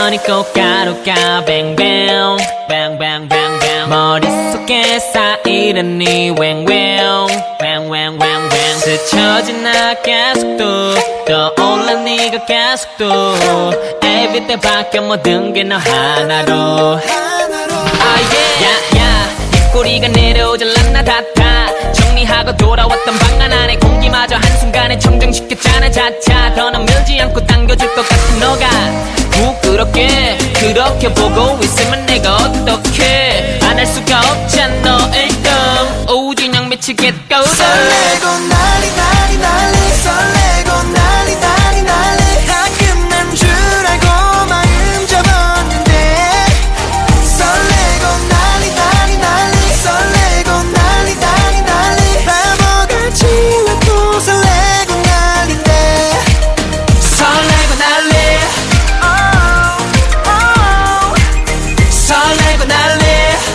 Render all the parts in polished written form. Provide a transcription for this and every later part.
천천히 꽃가루가 뱅뱅 뱅뱅뱅뱅 머릿속에 쌓이는 네 웽웽 웽웽웽웽 스쳐진 나 계속 떠올라 네가 계속 everyday 바뀌어 모든 게 너 하나로 야야 입꼬리가 내려오질 않나 닿아 정리하고 돌아왔던 방안 안에 공기마저 한순간에 청정시켰잖아 자차 더는 밀지 않고 당겨줄 것 같은 너가 부끄럽게 그렇게 보고 있으면 내가 어떡해 안 할 수가 없잖아 너의 뜸 오진영 미치겠다 설레고 난리 난리 난리 설레고 난리 난리 난리 다 끝난 줄 알고 마음 접었는데 설레고 난리 난리 난리 설레고 난리 난리 난리 바보같이 왜 또 설레고 난리인데 설레고 난리 설레고 난리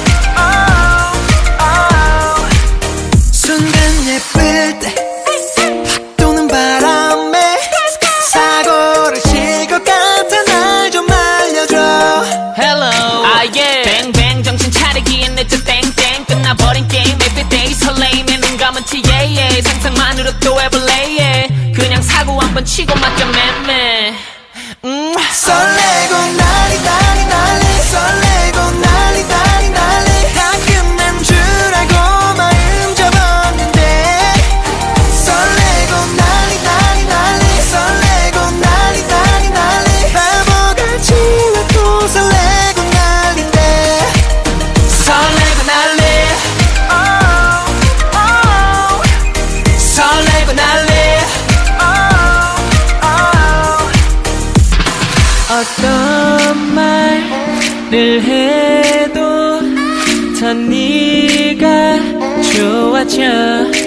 순간 예쁠 때 팍 도는 바람에 사고를 칠 것 같아 날 좀 알려줘 Hello 뱅뱅 정신 차리기엔 늦어 땡땡 끝나버린 게임 everyday 설레임에 눈 감은 TAA 상상만으로도 해볼래 그냥 사고 한번 치고 맡겨 맴매 설레고 난리 난리 난리 설레고 난리 난리 난리 다 끝난 줄 알고 마음 접었는데 설레고 난리 난리 난리 설레고 난리 난리 난리 바보같이 왜 또 설레고 난리인데 설레고 난리 설레고 난리 어떤 말을 해도 더 네가 좋아져